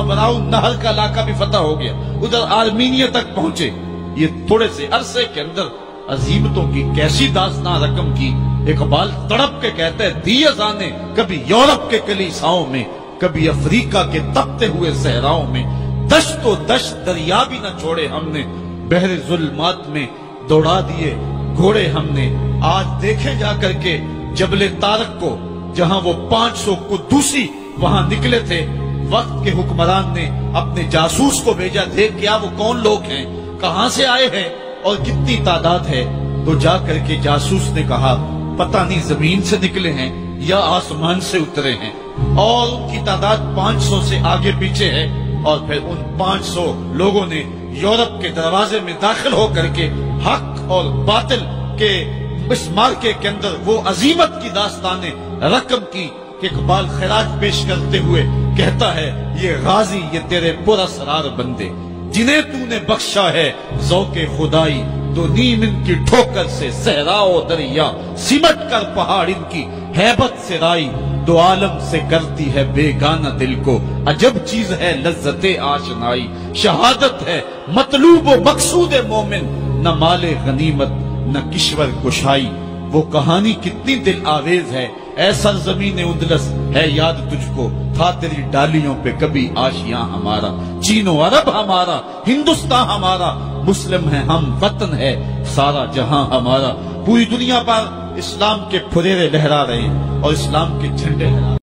मावराउ नहर का इलाका भी फतह हो गया, उधर आर्मीनिया तक पहुंचे। ये थोड़े से अरसे के अंदर अजीमतों की कैसी दास्तां रकम की। इकबाल तड़प के कहते हैं, दी अज़ाने कभी यूरोप के कलीसाओं में, कभी अफ्रीका के तपते हुए सहराओं में, दश्तो दश्त दरिया भी न छोड़े हमने, बहरे जुल्मात में दौड़ा दिए घोड़े हमने। आज देखे जा करके जबले तारक को, जहां वो 500 कुद्दूसी वहां निकले थे, वक्त के हुक्मरान ने अपने जासूस को भेजा, देख क्या वो कौन लोग हैं, कहां से आए हैं और कितनी तादाद है। तो जा करके जासूस ने कहा, पता नहीं जमीन से निकले हैं या आसमान से उतरे हैं, और उनकी तादाद 500 से आगे पीछे है। और फिर उन 500 लोगों ने यूरोप के दरवाजे में दाखिल होकर के हक और बातिल के इस मार्के के अंदर वो अजीमत की दास्ताने रकम की कि इकबाल खिराज पेश करते हुए कहता है, ये गाजी ये तेरे पुरअसरार बंदे जिन्हें तूने बख्शा है ज़ौक़े खुदाई, तो नीम इनकी ठोकर से सहराओ दरिया, सिमट कर पहाड़ इनकी हैबत से राई, दो आलम से करती है बेगाना दिल को, अजब चीज है लज्जते आशनाई, शहादत है मतलूब व मकसूद मोमिन, न माले गनीमत न किश्वर कुशाई। वो कहानी कितनी दिल आवेज है, ऐ सरज़मीन उंदलस है याद तुझको, था तेरी डालियों पे कभी आशियां हमारा, चीनो अरब हमारा, हिंदुस्तान हमारा, मुस्लिम है हम, वतन है सारा जहां हमारा। पूरी दुनिया पर इस्लाम के फुरेरे लहरा रहे हैं और इस्लाम के झंडे लहरा